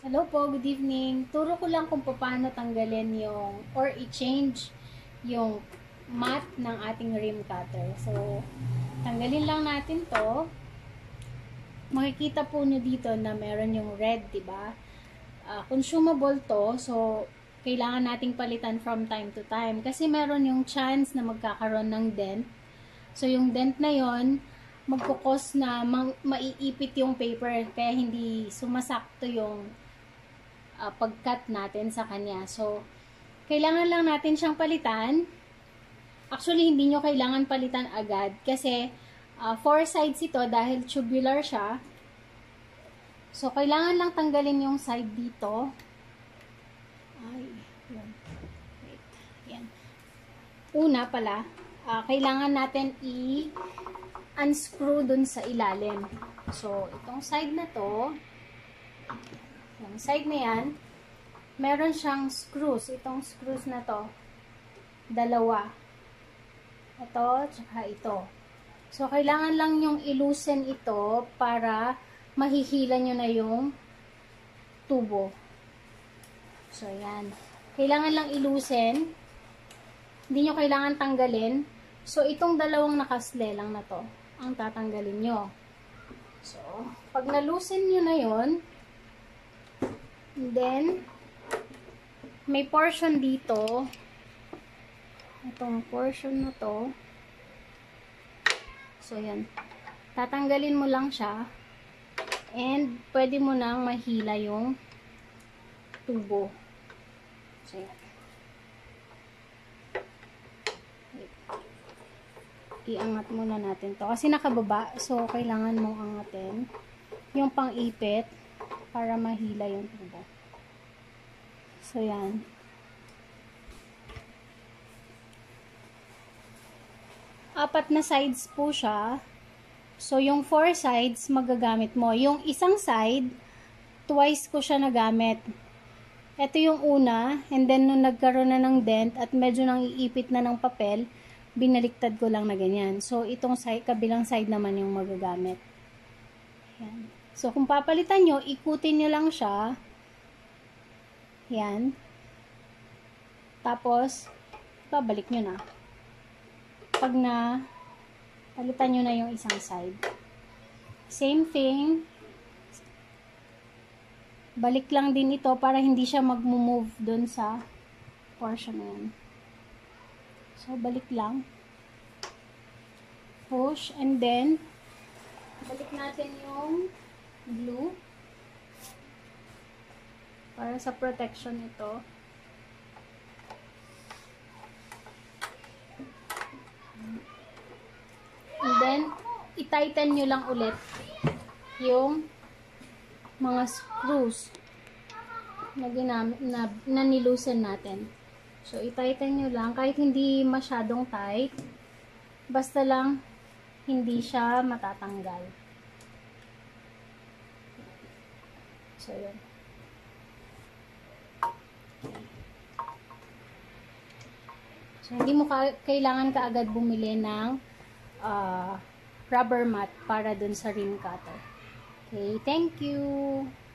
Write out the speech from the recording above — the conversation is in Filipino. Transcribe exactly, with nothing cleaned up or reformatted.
Hello po, good evening. Turo ko lang kung paano tanggalin yung or i-change yung mat ng ating ream cutter. So, tanggalin lang natin to. Makikita po nyo dito na meron yung red, diba? Uh, consumable to, so kailangan nating palitan from time to time. Kasi meron yung chance na magkakaroon ng dent. So, yung dent na yon magkukos na ma maiipit yung paper kaya hindi sumasakto yung Uh, pag-cut natin sa kanya. So, kailangan lang natin siyang palitan. Actually, hindi nyo kailangan palitan agad kasi uh, four sides ito dahil tubular siya. So, kailangan lang tanggalin yung side dito. Ay, yan. Wait, yan. Una pala, uh, kailangan natin i-unscrew dun sa ilalim. So, itong side na to, yung side na yan, meron siyang screws. Itong screws na to, dalawa. Ito, tsaka ito. So, kailangan lang yung i-loosen ito para mahihila nyo na yung tubo. So, yan. Kailangan lang i-loosen. Hindi nyo kailangan tanggalin. So, itong dalawang nakasle lang na to, ang tatanggalin nyo. So, pag na-loosen nyo na yon, then, may portion dito. Itong portion na to. So, yan. Tatanggalin mo lang siya. And, pwede mo nang mahila yung tubo. So, yan. Iangat muna natin to. Kasi nakababa. So, kailangan mong angatin yung pang-ipit para mahila yung tubo. So, yan. Apat na sides po siya. So, yung four sides, magagamit mo. Yung isang side, twice ko siya nagamit. Ito yung una, and then nung nagkaroon na ng dent at medyo nang iipit na ng papel, binaliktad ko lang na ganyan. So, itong side, kabilang side naman yung magagamit. Yan. So, kung papalitan nyo, ikutin nyo lang siya. Yan. Tapos, babalik nyo na. Pag na, palitan nyo na yung isang side. Same thing. Balik lang din ito para hindi siya mag-move dun sa portion na yan. So, balik lang. Push, and then, balik natin yung glue para sa protection ito. And then, i-tighten nyo lang ulit yung mga screws na ginamit na, na nilusen natin. So, i-tighten nyo lang kahit hindi masyadong tight, basta lang hindi siya matatanggal. So, yun. So, hindi mo ka kailangan kaagad bumili ng uh, rubber mat para dun sa ream cutter. Okay, thank you!